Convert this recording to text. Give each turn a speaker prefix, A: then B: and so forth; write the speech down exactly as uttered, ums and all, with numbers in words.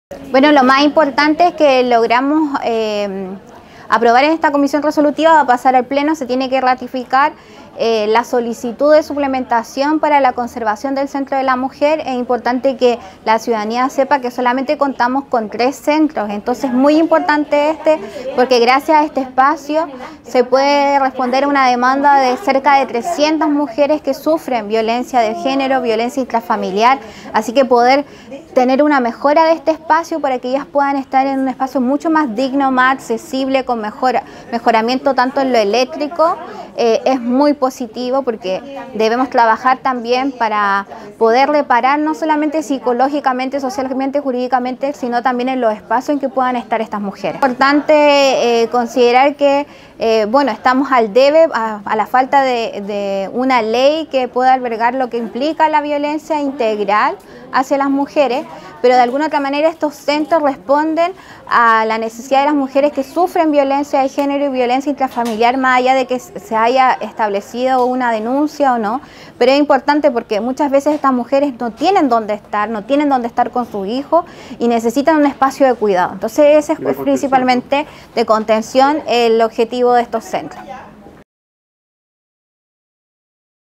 A: Bueno, lo más importante es que logramos eh, aprobar en esta comisión resolutiva, va a pasar al Pleno, se tiene que ratificar eh, la solicitud de suplementación para la conservación del Centro de la Mujer. Es importante que la ciudadanía sepa que solamente contamos con tres centros, entonces es muy importante este, porque gracias a este espacio se puede responder a una demanda de cerca de trescientas mujeres que sufren violencia de género, violencia intrafamiliar, así que poder tener una mejora de este espacio para que ellas puedan estar en un espacio mucho más digno, más accesible, con mejor, mejoramiento tanto en lo eléctrico, eh, es muy positivo porque debemos trabajar también para poder reparar no solamente psicológicamente, socialmente, jurídicamente, sino también en los espacios en que puedan estar estas mujeres. Es importante eh, considerar que eh, bueno, estamos al debe, a, a la falta de, de una ley que pueda albergar lo que implica la violencia integral hacia las mujeres, pero de alguna otra manera estos centros responden a la necesidad de las mujeres que sufren violencia de género y violencia intrafamiliar, más allá de que se haya establecido una denuncia o no, pero es importante porque muchas veces estas mujeres no tienen dónde estar, no tienen dónde estar con sus hijos y necesitan un espacio de cuidado. Entonces ese es principalmente de contención el objetivo de estos centros.